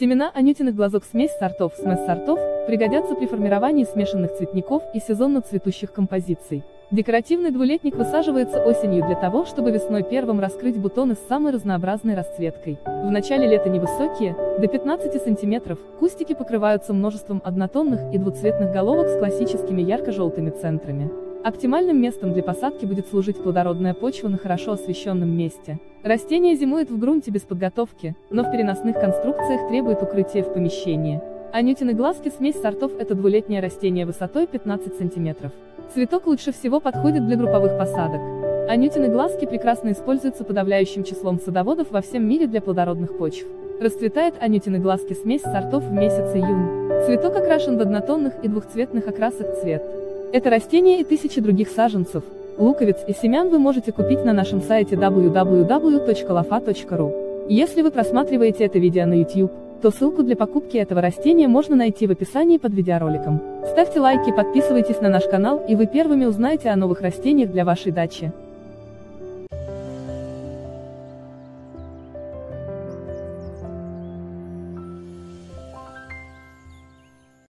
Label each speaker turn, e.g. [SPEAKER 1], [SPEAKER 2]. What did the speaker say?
[SPEAKER 1] Семена анютиных глазок смесь сортов СМЭС-сортов пригодятся при формировании смешанных цветников и сезонно цветущих композиций. Декоративный двулетник высаживается осенью для того, чтобы весной первым раскрыть бутоны с самой разнообразной расцветкой. В начале лета невысокие, до 15 см, кустики покрываются множеством однотонных и двуцветных головок с классическими ярко-желтыми центрами. Оптимальным местом для посадки будет служить плодородная почва на хорошо освещенном месте. Растение зимует в грунте без подготовки, но в переносных конструкциях требует укрытия в помещении. Анютины глазки смесь сортов – это двулетнее растение высотой 15 см. Цветок лучше всего подходит для групповых посадок. Анютины глазки прекрасно используются подавляющим числом садоводов во всем мире для плодородных почв. Расцветает анютины глазки смесь сортов в месяц июнь. Цветок окрашен в однотонных и двухцветных окрасах цвет. Это растение и тысячи других саженцев, луковиц и семян вы можете купить на нашем сайте www.lofa.ru. Если вы просматриваете это видео на YouTube, то ссылку для покупки этого растения можно найти в описании под видеороликом. Ставьте лайки, подписывайтесь на наш канал, и вы первыми узнаете о новых растениях для вашей дачи.